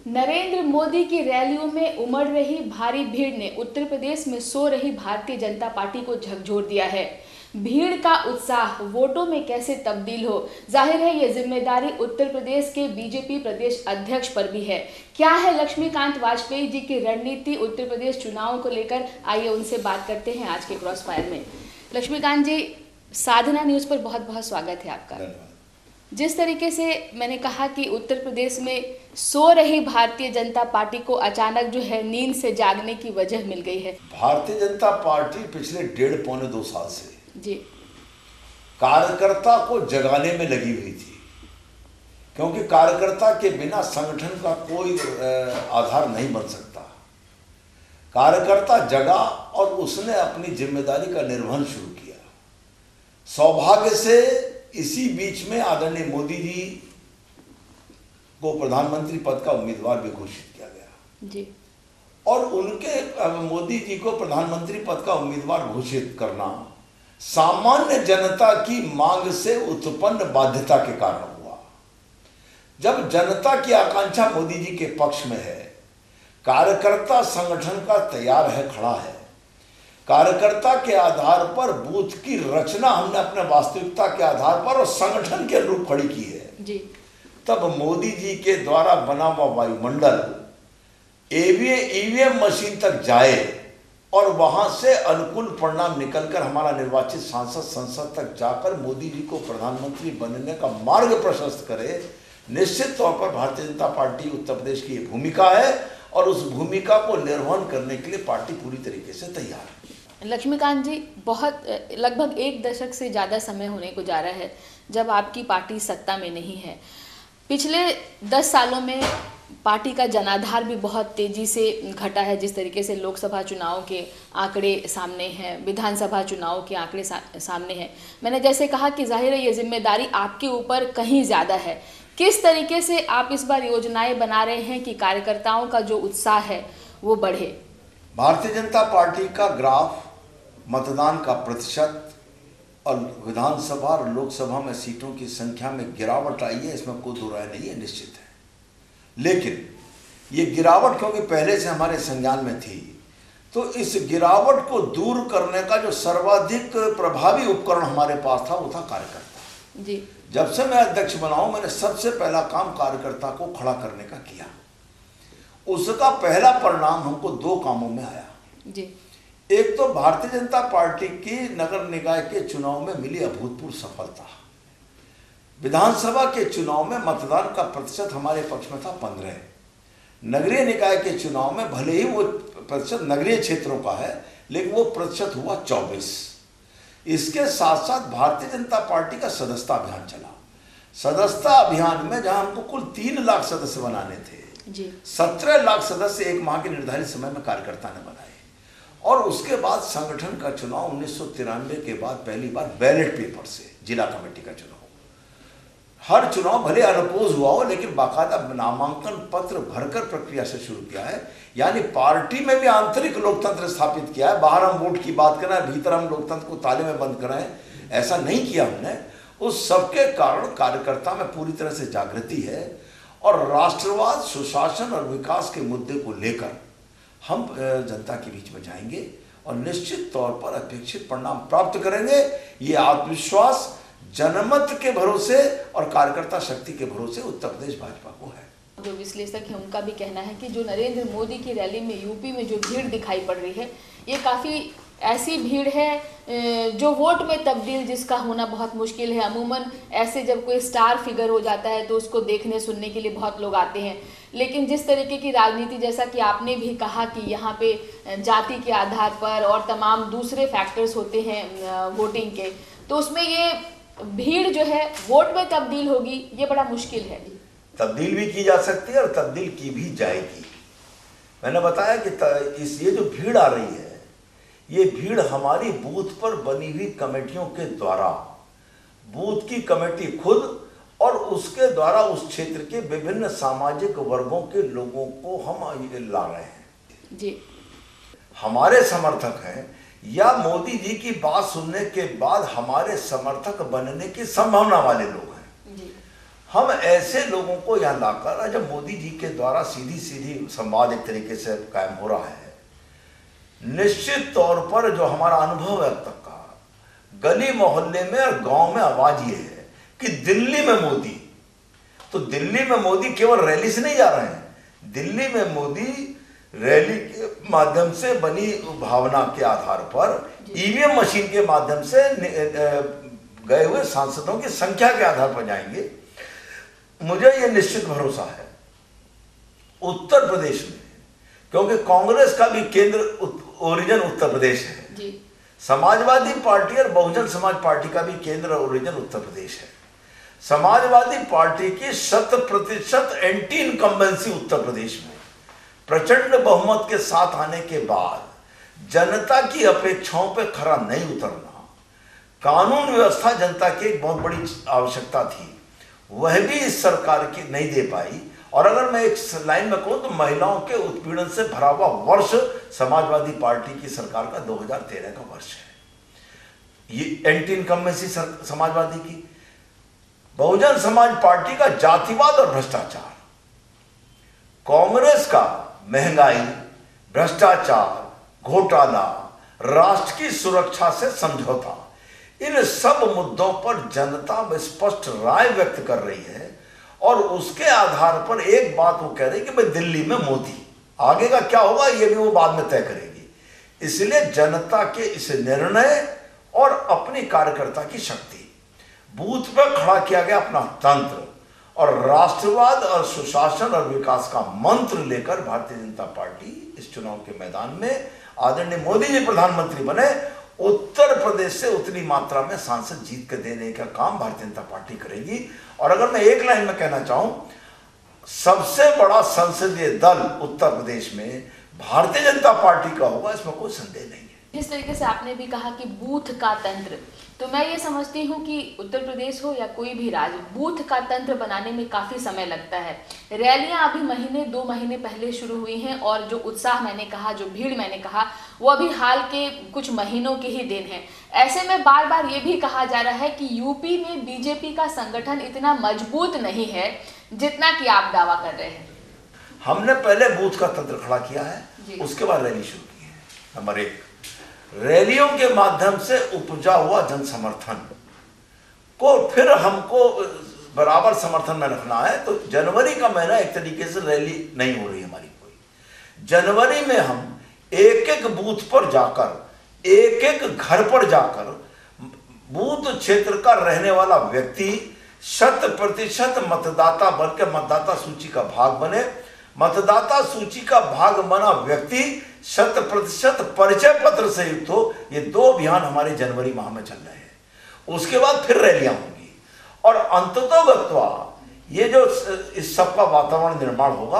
नरेंद्र मोदी की रैलियों में उमड़ रही भारी भीड़ ने उत्तर प्रदेश में सो रही भारतीय जनता पार्टी को झकझोर दिया है। भीड़ का उत्साह वोटों में कैसे तब्दील हो, जाहिर है ये जिम्मेदारी उत्तर प्रदेश के बीजेपी प्रदेश अध्यक्ष पर भी है। क्या है लक्ष्मीकांत वाजपेयी जी की रणनीति उत्तर प्रदेश चुनावों को लेकर, आइए उनसे बात करते हैं आज के क्रॉस फायर में। लक्ष्मीकांत जी, साधना न्यूज़ पर बहुत बहुत स्वागत है आपका। जिस तरीके से मैंने कहा कि उत्तर प्रदेश में सो रही भारतीय जनता पार्टी को अचानक जो है नींद से जागने की वजह मिल गई है। भारतीय जनता पार्टी पिछले 1.5-2 साल से जी कार्यकर्ता को जगाने में लगी हुई थी, क्योंकि कार्यकर्ता के बिना संगठन का कोई आधार नहीं बन सकता। कार्यकर्ता जगा और उसने अपनी जिम्मेदारी का निर्वहन शुरू किया। सौभाग्य से इसी बीच में आदरणीय मोदी जी को प्रधानमंत्री पद का उम्मीदवार भी घोषित किया गया जी। और उनके मोदी जी को प्रधानमंत्री पद का उम्मीदवार घोषित करना सामान्य जनता की मांग से उत्पन्न बाध्यता के कारण हुआ। जब जनता की आकांक्षा मोदी जी के पक्ष में है, कार्यकर्ता संगठन का तैयार है, खड़ा है, कार्यकर्ता के आधार पर बूथ की रचना हमने अपने वास्तविकता के आधार पर और संगठन के अनुरूप खड़ी की है जी। तब मोदी जी के द्वारा बना हुआ वायुमंडल ईवीएम मशीन तक जाए और वहां से अनुकूल परिणाम निकलकर हमारा निर्वाचित सांसद संसद तक जाकर मोदी जी को प्रधानमंत्री बनने का मार्ग प्रशस्त करे। निश्चित तौर पर भारतीय जनता पार्टी उत्तर प्रदेश की भूमिका है और उस भूमिका को निर्वहन करने के लिए पार्टी पूरी तरीके से तैयार है। लक्ष्मीकांत जी, बहुत लगभग 1 दशक से ज़्यादा समय होने को जा रहा है जब आपकी पार्टी सत्ता में नहीं है। पिछले 10 सालों में पार्टी का जनाधार भी बहुत तेज़ी से घटा है। जिस तरीके से लोकसभा चुनाव के आंकड़े सामने हैं, विधानसभा चुनाव के आंकड़े सामने हैं, मैंने जैसे कहा कि जाहिर है ये जिम्मेदारी आपके ऊपर कहीं ज़्यादा है। किस तरीके से आप इस बार योजनाएं बना रहे हैं कि कार्यकर्ताओं का जो उत्साह है वो बढ़े? भारतीय जनता पार्टी का ग्राफ मतदान का प्रतिशत और विधानसभा और लोकसभा में सीटों की संख्या में गिरावट आई है, इसमें कोई दो राय नहीं है, निश्चित है। लेकिन ये गिरावट क्योंकि पहले से हमारे संज्ञान में थी, तो इस गिरावट को दूर करने का जो सर्वाधिक प्रभावी उपकरण हमारे पास था वो था कार्यकर्ता जी। जब से मैं अध्यक्ष बना हूं, मैंने सबसे पहला काम कार्यकर्ता को खड़ा करने का किया। उसका पहला परिणाम हमको 2 कामों में आया जी। एक तो भारतीय जनता पार्टी की नगर निकाय के चुनाव में मिली अभूतपूर्व सफलता। विधानसभा के चुनाव में मतदान का प्रतिशत हमारे पक्ष में था 15। नगरीय निकाय के चुनाव में भले ही वो प्रतिशत नगरीय क्षेत्रों का है, लेकिन वो प्रतिशत हुआ 24। इसके साथ साथ भारतीय जनता पार्टी का सदस्यता अभियान चला। सदस्यता अभियान में जहां हमको कुल 3 लाख सदस्य बनाने थे जी, 17 लाख सदस्य 1 माह के निर्धारित समय में कार्यकर्ता ने बनाए। और उसके बाद संगठन का चुनाव 1993 के बाद पहली बार बैलेट पेपर से जिला कमेटी का चुनाव। हर चुनाव भले अनपोज हुआ हो, लेकिन बाकायदा नामांकन पत्र भरकर प्रक्रिया से शुरू किया है। यानी पार्टी में भी आंतरिक लोकतंत्र स्थापित किया है। बाहर हम वोट की बात कर रहे हैं, भीतर हम लोकतंत्र को ताले में बंद कर रहे हैं, ऐसा नहीं किया हमने। उस सबके कारण कार्यकर्ता में पूरी तरह से जागृति है और राष्ट्रवाद, सुशासन और विकास के मुद्दे को लेकर हम जनता के बीच में जाएंगे और निश्चित तौर पर अपेक्षित परिणाम प्राप्त करेंगे। ये आत्मविश्वास जनमत के भरोसे और कार्यकर्ता शक्ति के भरोसे उत्तर प्रदेश भाजपा को है। जो विश्लेषक है उनका भी कहना है कि जो नरेंद्र मोदी की रैली में यूपी में जो भीड़ दिखाई पड़ रही है, ये काफ़ी ऐसी भीड़ है जो वोट में तब्दील जिसका होना बहुत मुश्किल है। अमूमन ऐसे जब कोई स्टार फिगर हो जाता है तो उसको देखने सुनने के लिए बहुत लोग आते हैं, लेकिन जिस तरीके की राजनीति, जैसा कि आपने भी कहा कि यहाँ पे जाति के आधार पर और तमाम दूसरे फैक्टर्स होते हैं वोटिंग के, तो उसमें ये भीड़ जो है वोट में तब्दील होगी, ये बड़ा मुश्किल है। तब्दील भी की जा सकती है और तब्दील की भी जाएगी। मैंने बताया कि ये जो भीड़ आ रही है, ये भीड़ हमारी बूथ पर बनी हुई कमेटियों के द्वारा, बूथ की कमेटी खुद और उसके द्वारा उस क्षेत्र के विभिन्न सामाजिक वर्गों के लोगों को हम ला रहे हैं जी। हमारे समर्थक हैं या मोदी जी की बात सुनने के बाद हमारे समर्थक बनने की संभावना वाले लोग हैं। हम ऐसे लोगों को यहाँ लाकर, जब मोदी जी के द्वारा सीधी सीधी संवाद एक तरीके से कायम हो रहा है, निश्चित तौर पर जो हमारा अनुभव है अब तक का, गली मोहल्ले में और गांव में आवाज ये है कि दिल्ली में मोदी, तो दिल्ली में मोदी केवल रैली से नहीं जा रहे हैं, दिल्ली में मोदी रैली के माध्यम से बनी भावना के आधार पर ईवीएम मशीन के माध्यम से गए हुए सांसदों की संख्या के आधार पर जाएंगे। मुझे यह निश्चित भरोसा है उत्तर प्रदेश में, क्योंकि कांग्रेस का भी केंद्र ओरिजिन उत्तर प्रदेश है जी। समाजवादी पार्टी और बहुजन समाज पार्टी का भी केंद्र ओरिजिन उत्तर प्रदेश है। समाजवादी पार्टी की 100% एंटी इनकम्बेंसी उत्तर प्रदेश में प्रचंड बहुमत के साथ आने के बाद जनता की अपेक्षाओं पर खरा नहीं उतरना, कानून व्यवस्था जनता की एक बहुत बड़ी आवश्यकता थी, वह भी इस सरकार की नहीं दे पाई। और अगर मैं एक लाइन में कहूं तो महिलाओं के उत्पीड़न से भरा हुआ वर्ष समाजवादी पार्टी की सरकार का 2013 का वर्ष है। ये एंटी इनकम्बेंसी समाजवादी की, बहुजन समाज पार्टी का जातिवाद और भ्रष्टाचार, कांग्रेस का महंगाई, भ्रष्टाचार, घोटाला, राष्ट्र की सुरक्षा से समझौता, इन सब मुद्दों पर जनता स्पष्ट राय व्यक्त कर रही है। और उसके आधार पर एक बात वो कह रही है कि भाई दिल्ली में मोदी, आगे का क्या होगा ये भी वो बाद में तय करेगी। इसलिए जनता के इस निर्णय और अपनी कार्यकर्ता की शक्ति, बूथ पर खड़ा किया गया अपना तंत्र और राष्ट्रवाद और सुशासन और विकास का मंत्र लेकर भारतीय जनता पार्टी इस चुनाव के मैदान में, आदरणीय मोदी जी प्रधानमंत्री बने, उत्तर प्रदेश से उतनी मात्रा में सांसद जीत के देने का काम भारतीय जनता पार्टी करेगी। और अगर मैं एक लाइन में कहना चाहूं, सबसे बड़ा संसदीय दल उत्तर प्रदेश में भारतीय जनता पार्टी का होगा, इसमें कोई संदेह नहीं है। जिस तरीके से आपने भी कहा कि बूथ का तंत्र, तो मैं ये समझती हूँ कि उत्तर प्रदेश हो या कोई भी राज्य, बूथ का तंत्र बनाने में काफ़ी समय लगता है। रैलियाँ अभी महीने 2 महीने पहले शुरू हुई हैं और जो उत्साह मैंने कहा, जो भीड़ मैंने कहा, वो अभी हाल के कुछ महीनों के ही दिन है। ऐसे में बार बार ये भी कहा जा रहा है कि यूपी में बीजेपी का संगठन इतना मजबूत नहीं है जितना कि आप दावा कर रहे हैं। हमने पहले बूथ का तंत्र खड़ा किया है, उसके बाद रैली शुरू की है। नंबर 1, रैलियों के माध्यम से उपजा हुआ जन समर्थन को फिर हमको बराबर समर्थन में रखना है। तो जनवरी का महीना एक तरीके से रैली नहीं हो रही हमारी कोई। जनवरी में हम एक एक बूथ पर जाकर, एक एक घर पर जाकर, बूथ क्षेत्र का रहने वाला व्यक्ति 100% मतदाता बनकर मतदाता सूची का भाग बने, मतदाता सूची का भाग बना व्यक्ति 100% परिचय पत्र से युक्त हो। ये 2 अभियान हमारे जनवरी माह में चल रहे हैं। उसके बाद फिर रैलियां होंगी और अंततोगत्वा ये जो इस सब का वातावरण निर्माण होगा,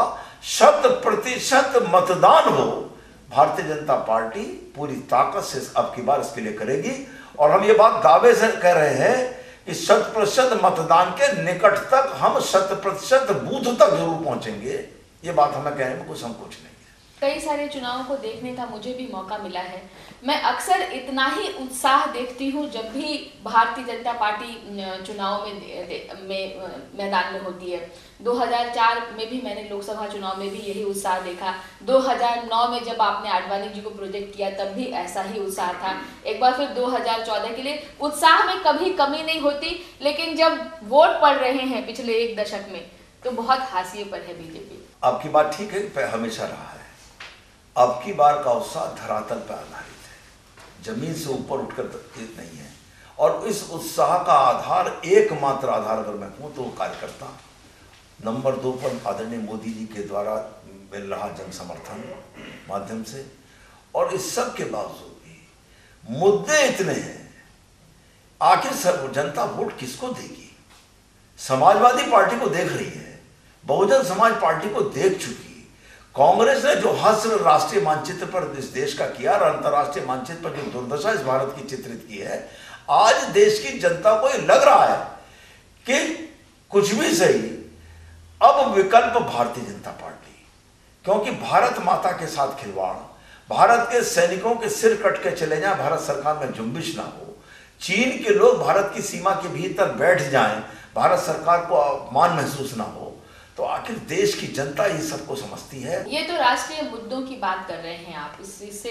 100% मतदान हो। भारतीय जनता पार्टी पूरी ताकत से अब की बार इसके लिए करेगी और हम ये बात दावे से कह रहे हैं कि 100% मतदान के निकट तक हम 100% बूथ तक जरूर पहुंचेंगे। ये बात हमें कहने में कोई संकोच नहीं है। कई सारे चुनावों को देखने का मुझे भी मौका मिला है। मैं अक्सर इतना ही उत्साह देखती हूँ जब भी भारतीय जनता पार्टी चुनाव में मैदान में होती है। 2004 में भी मैंने लोकसभा चुनाव में भी यही उत्साह देखा। 2009 में जब आपने आडवाणी जी को प्रोजेक्ट किया तब भी ऐसा ही उत्साह था। एक बार फिर 2014 के लिए उत्साह में कभी कमी नहीं होती, लेकिन जब वोट पड़ रहे हैं पिछले 1 दशक में तो बहुत हाशिए पर है बीजेपी। आपकी बात ठीक है, हमेशा रहा है। अब की बार का उत्साह धरातल पर आधारित है, जमीन से ऊपर उठकर नहीं है। और इस उत्साह का आधार, एकमात्र आधार अगर मैं कहूँ तो वो कार्यकर्ता, नंबर 2 पर आदरणीय मोदी जी के द्वारा मिल रहा जन समर्थन माध्यम से। और इस सब के बावजूद भी मुद्दे इतने हैं, आखिर सब जनता वोट किसको देगी? समाजवादी पार्टी को देख रही है, बहुजन समाज पार्टी को देख चुकी। कांग्रेस ने जो हास्य राष्ट्रीय मानचित्र पर इस देश का किया और अंतर्राष्ट्रीय मानचित्र पर जो दुर्दशा इस भारत की चित्रित की है, आज देश की जनता को ये लग रहा है कि कुछ भी सही, अब विकल्प भारतीय जनता पार्टी, क्योंकि भारत माता के साथ खिलवाड़, भारत के सैनिकों के सिर कट के चले जाएं, भारत सरकार में जुम्बिश ना हो, चीन के लोग भारत की सीमा के भीतर बैठ जाएं, भारत सरकार को अपमान महसूस ना हो, तो आखिर देश की जनता ये सबको समझती है। ये तो राष्ट्रीय मुद्दों की बात कर रहे हैं आप, इससे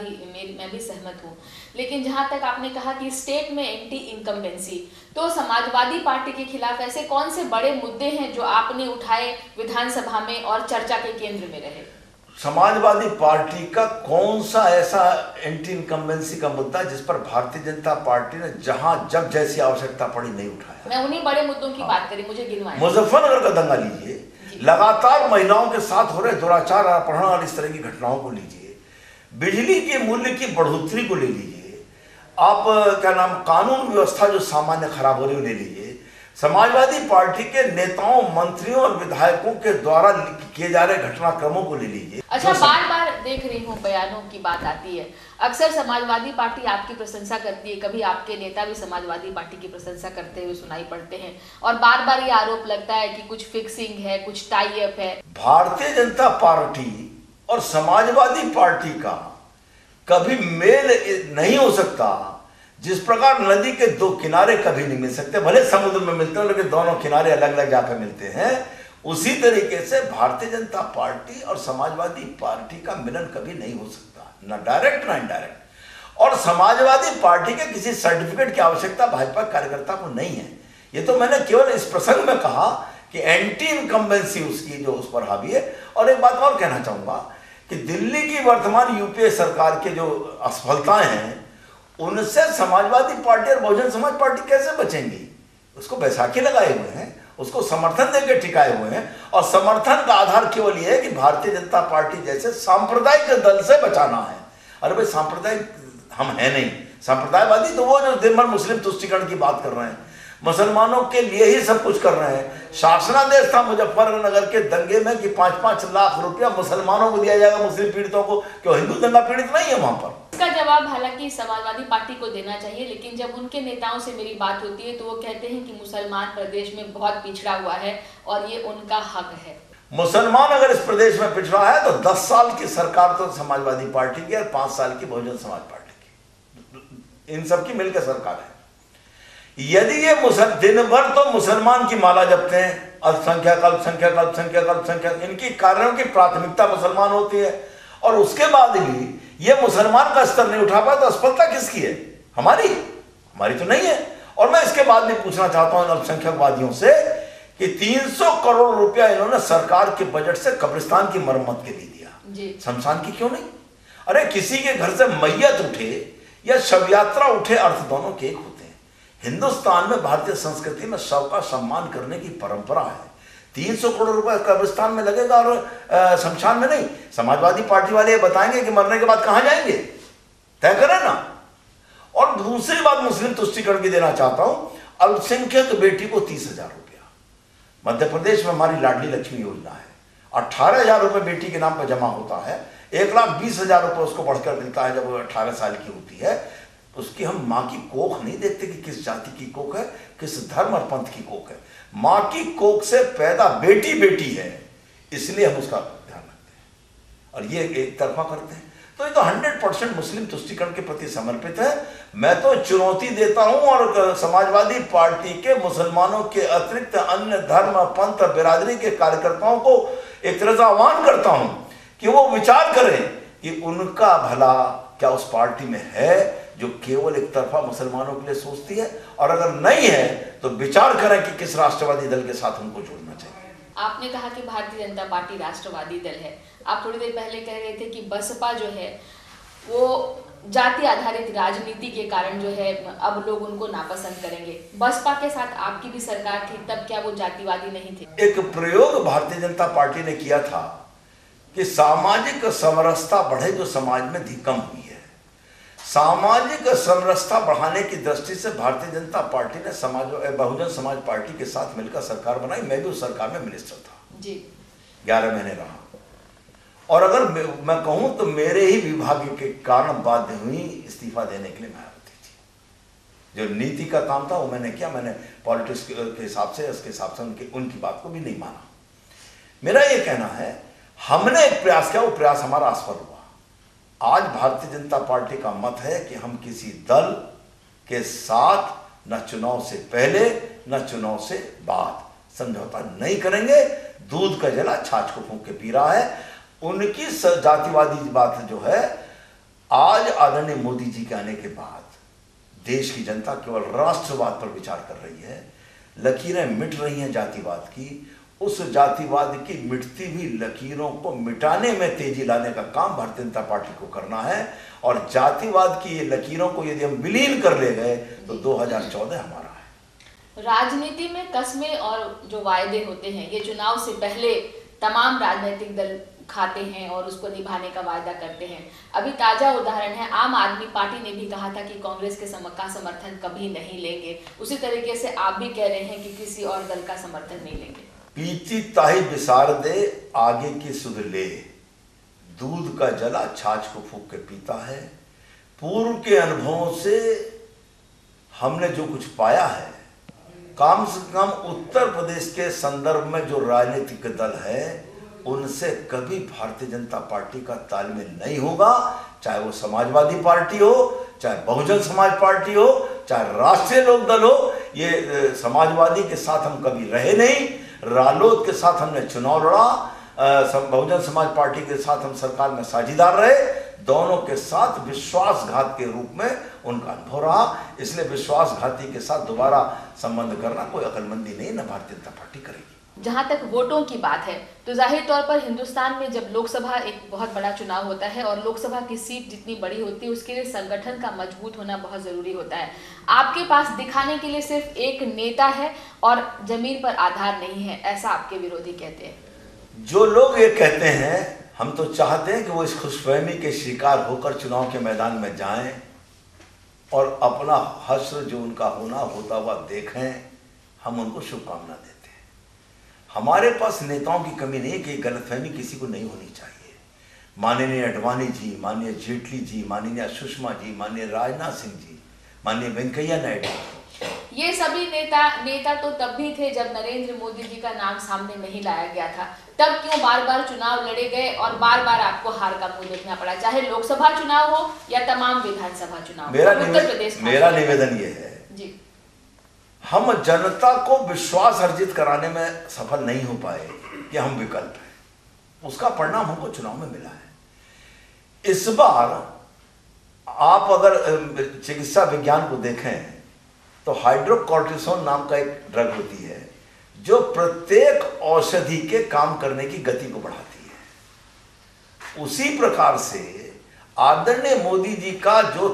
मैं भी सहमत हूँ। लेकिन जहाँ तक आपने कहा कि स्टेट में एंटी इनकम्बेंसी, तो समाजवादी पार्टी के खिलाफ ऐसे कौन से बड़े मुद्दे हैं जो आपने उठाए विधानसभा में और चर्चा के केंद्र में रहे? समाजवादी पार्टी का कौन सा ऐसा एंटी इनकम्बेंसी का मुद्दा जिस पर भारतीय जनता पार्टी ने जहां जब जैसी आवश्यकता पड़ी नहीं उठाया? मैं उन्हीं बड़े मुद्दों की बात करी, मुझे गिनवाएं। मुजफ्फरनगर का दंगा लीजिए, लगातार महिलाओं के साथ हो रहे दुराचार, अपहरण और इस तरह की घटनाओं को लीजिए, बिजली के मूल्य की बढ़ोतरी को ले लीजिए, आप क्या नाम कानून व्यवस्था जो सामान्य खराब हो रही है ले लीजिए, समाजवादी पार्टी के नेताओं, मंत्रियों और विधायकों के द्वारा किए जा रहे घटनाक्रमों को ले लीजिए। अच्छा, बार बार देख रही हूँ बयानों की बात आती है, अक्सर समाजवादी पार्टी आपकी प्रशंसा करती है, कभी आपके नेता भी समाजवादी पार्टी की प्रशंसा करते हुए सुनाई पड़ते हैं, और बार बार ये आरोप लगता है कि कुछ फिक्सिंग है, कुछ टाई अप है। भारतीय जनता पार्टी और समाजवादी पार्टी का कभी मेल नहीं हो सकता। जिस प्रकार नदी के दो किनारे कभी नहीं मिल सकते, भले समुद्र में मिलते हैं लेकिन दोनों किनारे अलग अलग जाकर मिलते हैं, उसी तरीके से भारतीय जनता पार्टी और समाजवादी पार्टी का मिलन कभी नहीं हो सकता, ना डायरेक्ट ना इनडायरेक्ट। और समाजवादी पार्टी के किसी सर्टिफिकेट की आवश्यकता भाजपा कार्यकर्ता को नहीं है। ये तो मैंने केवल इस प्रसंग में कहा कि एंटी इनकम्बेंसी उसकी जो उस पर हावी है। और एक बात और कहना चाहूंगा कि दिल्ली की वर्तमान यूपीए सरकार के जो असफलताएं हैं, उनसे समाजवादी पार्टी और बहुजन समाज पार्टी कैसे बचेंगी? उसको बैसाखी लगाए हुए हैं, उसको समर्थन देकर टिकाए हुए हैं, और समर्थन का आधार केवल यह है कि भारतीय जनता पार्टी जैसे सांप्रदायिक दल से बचाना है। अरे भाई, सांप्रदायिक हम हैं नहीं, सांप्रदायवादी तो वो जो दिन भर मुस्लिम तुष्टीकरण की बात कर रहे हैं, मुसलमानों के लिए ही सब कुछ कर रहे हैं। शासनादेश था मुजफ्फरनगर के दंगे में कि 5-5 लाख रुपया मुसलमानों को दिया जाएगा, मुस्लिम पीड़ितों को। क्यों हिंदू दंगा पीड़ित नहीं है वहां पर? इसका जवाब हालांकि समाजवादी पार्टी को देना चाहिए, लेकिन जब उनके नेताओं से मेरी बात होती है तो वो कहते हैं कि मुसलमान प्रदेश में बहुत पिछड़ा हुआ है और ये उनका हक है। मुसलमान अगर इस प्रदेश में पिछड़ा है तो 10 साल की सरकार तो समाजवादी पार्टी की और 5 साल की बहुजन समाज पार्टी की, इन सबकी मिलकर सरकार है। यदि ये दिन भर तो मुसलमान की माला जपते हैं, अल्पसंख्यक अल्पसंख्यक अल्पसंख्यक अल्पसंख्यक, इनकी कार्यों की प्राथमिकता मुसलमान होती है, और उसके बाद भी ये मुसलमान का स्तर नहीं उठा पाए, तो असफलता किसकी है? हमारी तो नहीं है। और मैं इसके बाद भी पूछना चाहता हूं अल्पसंख्यकवादियों से कि 300 करोड़ रुपया इन्होंने सरकार के बजट से कब्रिस्तान की मरम्मत के लिए दिया, शमशान की क्यों नहीं? अरे किसी के घर से मैयत उठे या शव यात्रा उठे, अर्थ दोनों के एक होते हैं। हिंदुस्तान में, भारतीय संस्कृति में शव का सम्मान करने की परंपरा है। 300 करोड़ रुपए कब्रिस्तान में लगेगा और शमशान में नहीं। समाजवादी पार्टी वाले बताएंगे कि मरने के बाद कहां जाएंगे, तय करें ना। और दूसरी बात मुस्लिम तुष्टीकरण की देना चाहता हूं, अल्पसंख्यक बेटी को 30,000 रुपया, मध्य प्रदेश में हमारी लाडली लक्ष्मी योजना है, 18,000 रुपये बेटी के नाम पर जमा होता है, 1,20,000 रुपये उसको बढ़कर मिलता है जब वो 18 साल की होती है। उसकी हम माँ की कोख नहीं देखते कि किस जाति की कोख है, किस धर्म और पंथ की कोख है। माँ की कोख से पैदा बेटी बेटी है, इसलिए हम उसका ध्यान रखते हैं और ये एक तरफा करते हैं। तो ये तो 100% मुस्लिम तुष्टीकरण के प्रति समर्पित है। मैं तो चुनौती देता हूं और समाजवादी पार्टी के मुसलमानों के अतिरिक्त अन्य धर्म, पंथ, बिरादरी के कार्यकर्ताओं को एक तरह से आह्वान करता हूं कि वो विचार करें कि उनका भला क्या उस पार्टी में है जो केवल एक तरफा मुसलमानों के लिए सोचती है, और अगर नहीं है तो विचार करें कि किस राष्ट्रवादी दल के साथ उनको जोड़ना चाहिए। आपने कहा कि भारतीय जनता पार्टी राष्ट्रवादी दल है, आप थोड़ी देर पहले कह रहे थे कि बसपा जो है वो जाति आधारित राजनीति के कारण जो है अब लोग उनको नापसंद करेंगे। बसपा के साथ आपकी भी सरकार थी, तब क्या वो जातिवादी नहीं थे? एक प्रयोग भारतीय जनता पार्टी ने किया था कि सामाजिक समरसता बढ़े जो समाज में कम हुई है। सामाजिक समरसता बढ़ाने की दृष्टि से भारतीय जनता पार्टी ने बहुजन समाज पार्टी के साथ मिलकर सरकार बनाई। मैं भी उस सरकार में मिनिस्टर था जी, 11 महीने रहा। और अगर मैं कहूं तो मेरे ही विभाग के कारण बाध्य हुई इस्तीफा देने के लिए मायावती थी। जो नीति का काम था वो मैंने किया, मैंने पॉलिटिक्स के हिसाब से, उसके हिसाब से उनकी बात को भी नहीं माना। मेरा ये कहना है, हमने एक प्रयास किया, वो प्रयास हमारा असफल हुआ। आज भारतीय जनता पार्टी का मत है कि हम किसी दल के साथ न चुनाव से पहले न चुनाव से बाद समझौता नहीं करेंगे। दूध का जला छाछ को फूंक के पी रहा है। उनकी जातिवादी बात जो है, आज आदरणीय मोदी जी के आने के बाद देश की जनता केवल राष्ट्रवाद पर विचार कर रही है। लकीरें मिट रही हैं जातिवाद की। उस जातिवाद की मिटती हुई लकीरों को मिटाने में तेजी लाने का काम भारतीय जनता पार्टी को करना है। और जातिवाद की ये लकीरों को यदि हम विलीन कर ले गए तो 2014 हमारा है। राजनीति में कस्में और जो वायदे होते हैं, ये चुनाव से पहले तमाम राजनीतिक दल खाते हैं और उसको निभाने का वायदा करते हैं। अभी ताजा उदाहरण है, आम आदमी पार्टी ने भी कहा था कि कांग्रेस के समर्थन कभी नहीं लेंगे। उसी तरीके से आप भी कह रहे हैं कि किसी और दल का समर्थन नहीं लेंगे। पीती ताही बिसार दे आगे की सुध ले, दूध का जला छाछ को फूंक के पीता है। पूर्व के अनुभवों से हमने जो कुछ पाया है, कम से कम उत्तर प्रदेश के संदर्भ में जो राजनीतिक दल है उनसे कभी भारतीय जनता पार्टी का तालमेल नहीं होगा। चाहे वो समाजवादी पार्टी हो, चाहे बहुजन समाज पार्टी हो, चाहे राष्ट्रीय लोक दल हो। ये समाजवादी के साथ हम कभी रहे नहीं, रालोद के साथ हमने चुनाव लड़ा, बहुजन समाज पार्टी के साथ हम सरकार में साझीदार रहे। दोनों के साथ विश्वासघात के रूप में उनका अनुभव रहा। इसलिए विश्वासघाती के साथ दोबारा संबंध करना कोई अकलमंदी नहीं, न भारतीय जनता पार्टी करेगी। जहां तक वोटों की बात है तो जाहिर तौर पर हिंदुस्तान में जब लोकसभा एक बहुत बड़ा चुनाव होता है और लोकसभा की सीट जितनी बड़ी होती है उसके लिए संगठन का मजबूत होना बहुत जरूरी होता है। आपके पास दिखाने के लिए सिर्फ एक नेता है और जमीन पर आधार नहीं है, ऐसा आपके विरोधी कहते हैं। जो लोग ये कहते हैं, हम तो चाहते हैं कि वो इस खुशफहमी के शिकार होकर चुनाव के मैदान में जाएं और अपना हश्र जो उनका होना होता हुआ देखें। हम उनको शुभकामना देते हैं। हमारे पास नेताओं की कमी नहीं है कि गलतफहमी किसी को नहीं होनी चाहिए। माननीय अडवाणी जी, माननीय जेटली जी, माननीय सुषमा जी, माननीय राजनाथ सिंह जी, माननीय वेंकैया नायडू, ये सभी नेता तो तब भी थे जब नरेंद्र मोदी जी का नाम सामने नहीं लाया गया था। तब क्यों बार बार चुनाव लड़े गए और बार बार आपको हार का मुंह देखना पड़ा, चाहे लोकसभा चुनाव हो या तमाम विधानसभा चुनाव। मेरा निवेदन ये है जी, हम जनता को विश्वास अर्जित कराने में सफल नहीं हो पाए कि हम विकल्प हैं। उसका परिणाम हमको चुनाव में मिला है। इस बार आप अगर चिकित्सा विज्ञान को देखें तो हाइड्रोकॉर्टिसोन नाम का एक ड्रग होती है जो प्रत्येक औषधि के काम करने की गति को बढ़ाती है। उसी प्रकार से आदरणीय मोदी जी का जो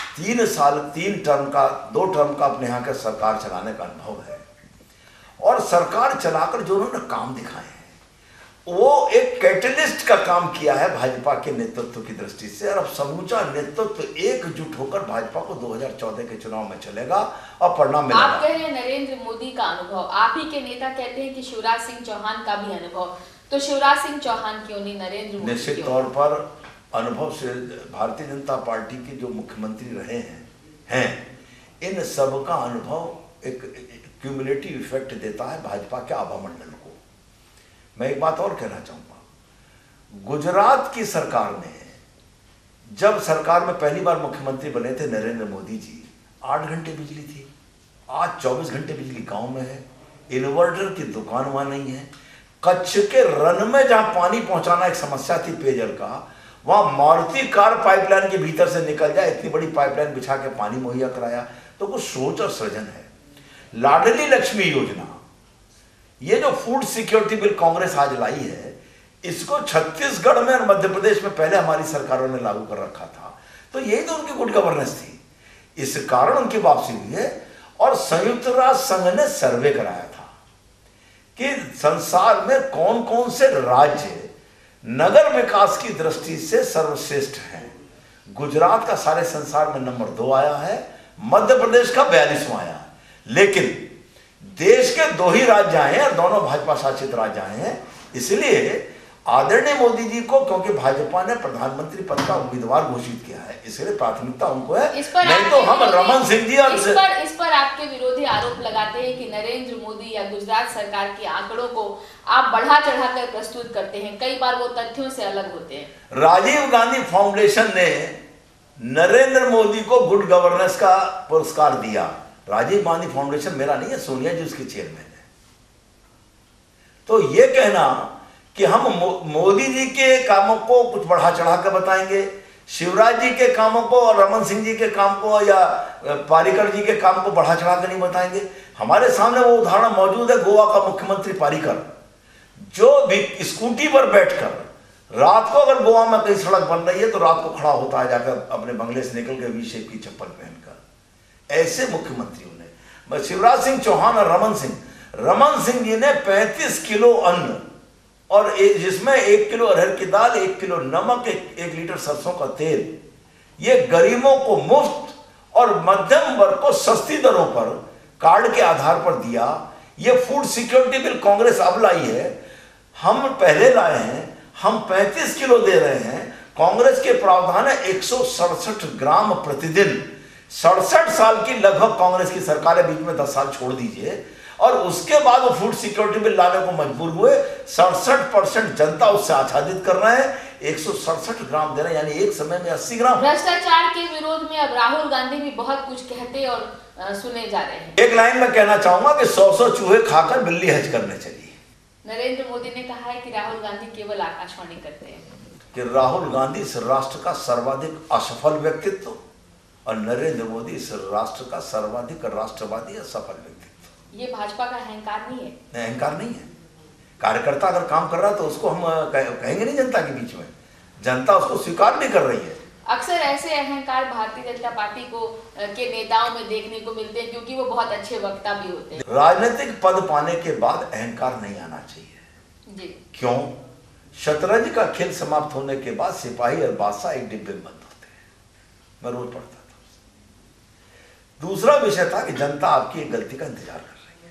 2 टर्म का अपने यहाँ का सरकार चलाने का अनुभव है और सरकार चलाकर जो उन्होंने काम दिखाए हैं, वो एक कैटलिस्ट का काम किया है भाजपा के नेतृत्व की दृष्टि से। और अब समूचा नेतृत्व एकजुट होकर भाजपा को 2014 के चुनाव में चलेगा और परिणाम मिलेगा। आप कह रहे हैं नरेंद्र मोदी का अनुभव, आप ही के नेता कहते हैं कि शिवराज सिंह चौहान का भी अनुभव, तो शिवराज सिंह चौहान क्यों नहीं, नरेंद्र मोदी? निश्चित तौर पर अनुभव से भारतीय जनता पार्टी के जो मुख्यमंत्री रहे हैं इन सब का अनुभव एक क्यूमुलेटिव इफेक्ट देता है भाजपा के आभा मंडल को। मैं एक बात और कहना चाहूंगा, गुजरात की सरकार ने जब सरकार में पहली बार मुख्यमंत्री बने थे नरेंद्र मोदी जी, 8 घंटे बिजली थी। आज 24 घंटे बिजली गांव में है। इन्वर्टर की दुकान वहां नहीं है। कच्छ के रन में जहां पानी पहुंचाना एक समस्या थी पेयजल का, वहां मारुति कार पाइपलाइन के भीतर से निकल जाए, इतनी बड़ी पाइपलाइन बिछा के पानी मुहैया कराया। तो कुछ सोच और सृजन है। लाडली लक्ष्मी योजना, ये जो फूड सिक्योरिटी बिल कांग्रेस आज लाई है, इसको छत्तीसगढ़ में और मध्य प्रदेश में पहले हमारी सरकारों ने लागू कर रखा था। तो यही तो उनकी गुड गवर्नेंस थी। इस कारण उनकी वापसी हुई है। और संयुक्त राष्ट्र संघ ने सर्वे कराया था कि संसार में कौन कौन से राज्य नगर विकास की दृष्टि से सर्वश्रेष्ठ हैं। गुजरात का सारे संसार में नंबर 2 आया है, मध्य प्रदेश का 42वां आया है। लेकिन देश के 2 ही राज्य आए हैं और दोनों भाजपा शासित राज्य आए हैं। इसलिए आदरणीय मोदी जी को, क्योंकि भाजपा ने प्रधानमंत्री पद का उम्मीदवार घोषित किया है, इसलिए प्राथमिकता उनको है। नहीं तो हम रमन सिंह जी और इस पर आपके विरोधी आरोप लगाते हैं कि नरेंद्र मोदी या गुजरात सरकार के आंकड़ों को आप बढ़ा चढ़ाकर प्रस्तुत करते हैं, कई बार वो तथ्यों से अलग होते हैं। राजीव गांधी फाउंडेशन ने नरेंद्र मोदी को गुड गवर्नेंस का पुरस्कार दिया। राजीव गांधी फाउंडेशन मेरा नहीं है, सोनिया जी उसकी चेयरमैन है। तो ये कहना कि हम मोदी जी के कामों को कुछ बढ़ा चढ़ा कर बताएंगे, शिवराज जी के कामों को और रमन सिंह जी के काम को या पारीकर जी के काम को बढ़ा चढ़ा कर नहीं बताएंगे। हमारे सामने वो उदाहरण मौजूद है, गोवा का मुख्यमंत्री पारीकर, जो भी स्कूटी पर बैठकर रात को अगर गोवा में कहीं सड़क बन रही है तो रात को खड़ा होता है जाकर अपने बंगले से निकल के वी शेप की चप्पल पहनकर। ऐसे मुख्यमंत्रियों ने, शिवराज सिंह चौहान और रमन सिंह जी ने 35 किलो अन्न और जिसमें 1 किलो अरहर की दाल, 1 किलो नमक, 1 लीटर सरसों का तेल, ये गरीबों को मुफ्त और मध्यम वर्ग को सस्ती दरों पर कार्ड के आधार पर दिया। ये फूड सिक्योरिटी बिल कांग्रेस अब लाई है, हम पहले लाए हैं, हम 35 किलो दे रहे हैं। कांग्रेस के प्रावधान है 167 ग्राम प्रतिदिन। 67 साल की लगभग कांग्रेस की सरकार है, बीच में 10 साल छोड़ दीजिए, और उसके बाद वो फूड सिक्योरिटी बिल लाने को मजबूर हुए। 67% जनता उससे आच्छादित कर रहे हैं, 167 ग्राम दे रहे हैं, यानी एक समय में 80 ग्राम। भ्रष्टाचार के विरोध में अब राहुल गांधी भी बहुत कुछ कहते और सुने जा रहे हैं। एक लाइन में कहना चाहूंगा कि 100 चूहे खाकर बिल्ली हज करने चली। नरेंद्र मोदी ने कहा है कि राहुल गांधी केवल आकाशवाणी करते हैं, कि राहुल गांधी इस राष्ट्र का सर्वाधिक असफल व्यक्तित्व और नरेंद्र मोदी इस राष्ट्र का सर्वाधिक राष्ट्रवादी असफल व्यक्तित्व। ये भाजपा का अहंकार नहीं है? अहंकार नहीं है। कार्यकर्ता अगर काम कर रहा है तो उसको हम कहेंगे नहीं जनता के बीच में, जनता उसको स्वीकार नहीं कर रही है। अक्सर ऐसे अहंकार भारतीय जनता पार्टी के नेताओं में देखने को मिलते हैं, क्योंकि वो बहुत अच्छे वक्ता भी होते हैं। राजनीतिक पद पाने के बाद अहंकार नहीं आना चाहिए जी। क्यों? शतरंज का खेल समाप्त होने के बाद सिपाही और बादशाह एक डिब्बे में बंद होते हैं, मैं रोज पढ़ता था। दूसरा विषय था कि जनता आपकी एक गलती का इंतजार कर रही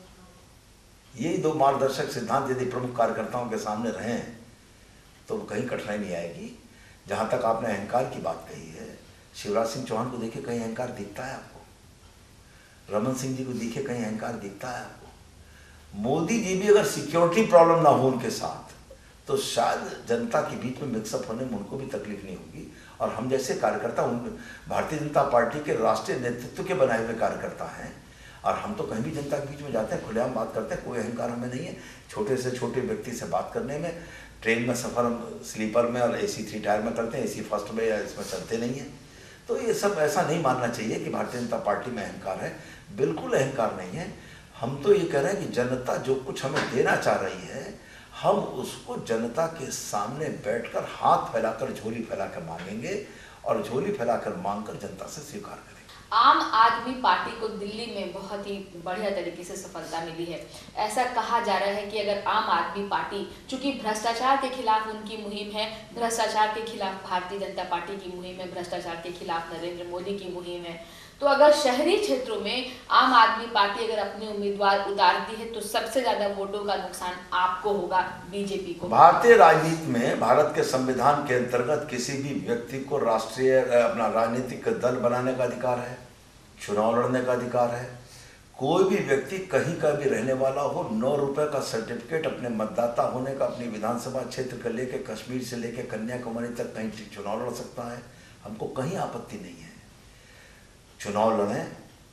है। यही 2 मार्गदर्शक सिद्धांत यदि प्रमुख कार्यकर्ताओं के सामने रहे तो कहीं कठिनाई नहीं आएगी। जहां तक आपने अहंकार की बात कही है, शिवराज सिंह चौहान को देखिए, कहीं अहंकार दिखता है आपको? रमन सिंह जी को देखिए, कहीं अहंकार दिखता है आपको? मोदी जी भी अगर सिक्योरिटी प्रॉब्लम ना हो उनके साथ तो शायद जनता के बीच में मिक्सअप होने में उनको भी तकलीफ नहीं होगी। और हम जैसे कार्यकर्ता भारतीय जनता पार्टी के राष्ट्रीय नेतृत्व के बनाए हुए कार्यकर्ता हैं, और हम तो कहीं भी जनता के बीच में जाते हैं, खुलेआम बात करते हैं, कोई अहंकार हमें नहीं है। छोटे से छोटे व्यक्ति से बात करने में, ट्रेन में सफ़र हम स्लीपर में और AC 3 टायर में करते हैं, AC फर्स्ट में या इसमें चलते नहीं हैं। तो ये सब ऐसा नहीं मानना चाहिए कि भारतीय जनता पार्टी में अहंकार है, बिल्कुल अहंकार नहीं है। हम तो ये कह रहे हैं कि जनता जो कुछ हमें देना चाह रही है, हम उसको जनता के सामने बैठकर हाथ फैलाकर, झोली फैलाकर मांगेंगे, और झोली फैलाकर मांगकर जनता से स्वीकार करेंगे। आम आदमी पार्टी को दिल्ली में बहुत ही बढ़िया तरीके से सफलता मिली है। ऐसा कहा जा रहा है कि अगर आम आदमी पार्टी, चूंकि भ्रष्टाचार के खिलाफ उनकी मुहिम है, भ्रष्टाचार के खिलाफ भारतीय जनता पार्टी की मुहिम है, भ्रष्टाचार के खिलाफ नरेंद्र मोदी की मुहिम है, तो अगर शहरी क्षेत्रों में आम आदमी पार्टी अगर अपने उम्मीदवार उतारती है तो सबसे ज्यादा वोटों का नुकसान आपको होगा, बीजेपी को। भारतीय राजनीति में भारत के संविधान के अंतर्गत किसी भी व्यक्ति को राष्ट्रीय अपना राजनीतिक दल बनाने का अधिकार है, चुनाव लड़ने का अधिकार है। कोई भी व्यक्ति कहीं का भी रहने वाला हो, 9 रुपए का सर्टिफिकेट अपने मतदाता होने का अपनी विधानसभा क्षेत्र का लेके कश्मीर से लेके कन्याकुमारी तक कहीं चुनाव लड़ सकता है। हमको कहीं आपत्ति नहीं है, चुनाव लड़ें।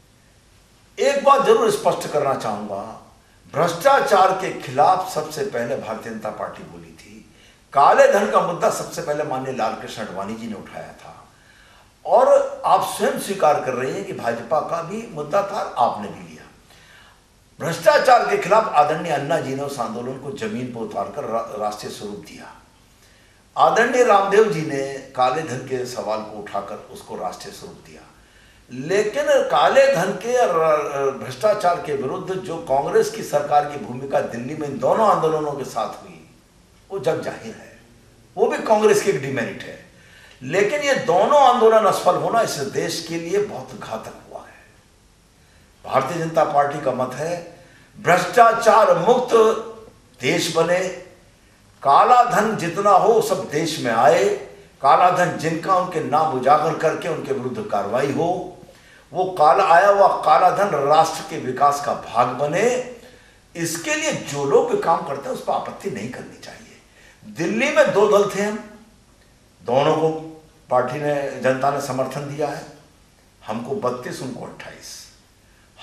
एक बात जरूर स्पष्ट करना चाहूंगा, भ्रष्टाचार के खिलाफ सबसे पहले भारतीय जनता पार्टी बोली थी। काले धन का मुद्दा सबसे पहले माननीय लालकृष्ण आडवाणी जी ने उठाया था, और आप स्वयं स्वीकार कर रहे हैं कि भाजपा का भी मुद्दा था, आपने भी लिया। भ्रष्टाचार के खिलाफ आदरणीय अन्ना जी ने उस आंदोलन को जमीन पर उतारकर राष्ट्रीय स्वरूप दिया। आदरणीय रामदेव जी ने काले धन के सवाल को उठाकर उसको राष्ट्रीय स्वरूप दिया। लेकिन काले धन के और भ्रष्टाचार के विरुद्ध जो कांग्रेस की सरकार की भूमिका दिल्ली में इन दोनों आंदोलनों के साथ हुई, वो जग जाहिर है, वो भी कांग्रेस की एक डिमेरिट है। लेकिन ये दोनों आंदोलन असफल होना इस देश के लिए बहुत घातक हुआ है। भारतीय जनता पार्टी का मत है भ्रष्टाचार मुक्त देश बने, काला धन जितना हो सब देश में आए, काला धन जिनका उनके नाम उजागर करके उनके विरुद्ध कार्रवाई हो, वो काला आया हुआ काला धन राष्ट्र के विकास का भाग बने। इसके लिए जो लोग भी काम करते हैं उस पर आपत्ति नहीं करनी चाहिए। दिल्ली में 2 दल थे, हम दोनों को पार्टी ने, जनता ने समर्थन दिया है। हमको 32, उनको 28।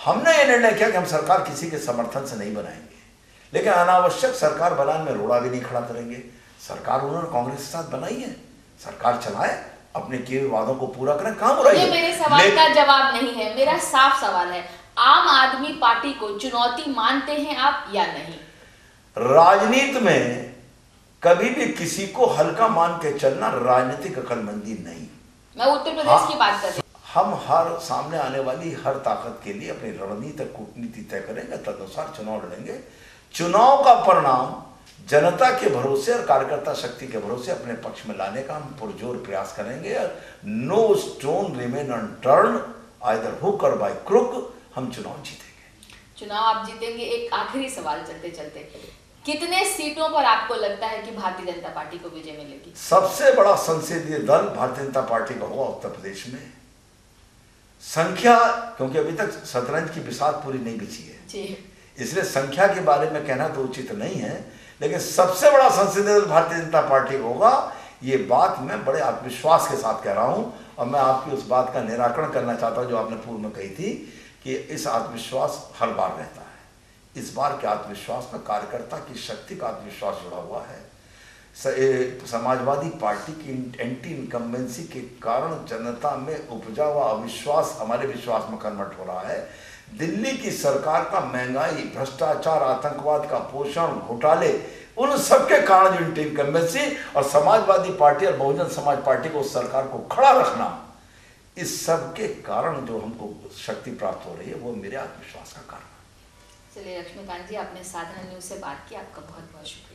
हमने ये निर्णय किया कि हम सरकार किसी के समर्थन से नहीं बनाएंगे, लेकिन अनावश्यक सरकार बनाने में रोड़ा भी नहीं खड़ा करेंगे। सरकार उन्होंने कांग्रेस के साथ बनाई है, सरकार चलाए, अपने किए हुए वादों को पूरा करें, काम हो रही है। ये मेरे सवाल का जवाब नहीं है, मेरा साफ सवाल है, आम आदमी पार्टी को चुनौती मानते हैं आप या नहीं? राजनीति में कभी भी किसी को हल्का मान के चलना राजनीतिक अक्लमंदी नहीं। मैं उत्तर प्रदेश की बात कर रही हूँ। हम हर सामने आने वाली हर ताकत के लिए अपनी रणनीतिक कूटनीति तय करेंगे, तदनुसार चुनाव लड़ेंगे। चुनाव का परिणाम जनता के भरोसे और कार्यकर्ता शक्ति के भरोसे अपने पक्ष में लाने का हम पुरजोर प्रयास करेंगे। No stone remain unturned either hook और बाय क्रुक, हम चुनाव जीतेंगे। चुनाव आप जीतेंगे। एक आखिरी सवाल चलते चलते, कितने सीटों पर आपको लगता है कि भारतीय जनता पार्टी को विजय मिलेगी? सबसे बड़ा संसदीय दल भारतीय जनता पार्टी का होगा उत्तर प्रदेश में। संख्या, क्योंकि अभी तक शतरंज की बिसात पूरी नहीं बिछी है जी, इसलिए संख्या के बारे में कहना तो उचित नहीं है, लेकिन सबसे बड़ा संसदीय दल भारतीय जनता पार्टी का होगा, ये बात मैं बड़े आत्मविश्वास के साथ कह रहा हूं। और मैं आपकी उस बात का निराकरण करना चाहता हूं जो आपने पूर्व में कही थी कि इस आत्मविश्वास हर बार रहता है। इस बार के आत्मविश्वास में कार्यकर्ता की शक्ति का आत्मविश्वास जुड़ा हुआ है। समाजवादी पार्टी की एंटी इनकम्बेंसी के कारण जनता में उपजा हुआ अविश्वास हमारे विश्वास में कन्वर्ट हो रहा है। दिल्ली की सरकार का महंगाई, भ्रष्टाचार, आतंकवाद का पोषण, घोटाले, उन सब के कारण जो एंटी इनकम्बेंसी और समाजवादी पार्टी और बहुजन समाज पार्टी को उस सरकार को खड़ा रखना, इस सब के कारण जो हमको शक्ति प्राप्त हो रही है वो मेरे आत्मविश्वास का कारण है। चलिए लक्ष्मीकांत जी, आपने साधना न्यूज से बात की, आपका बहुत बहुत शुक्रिया।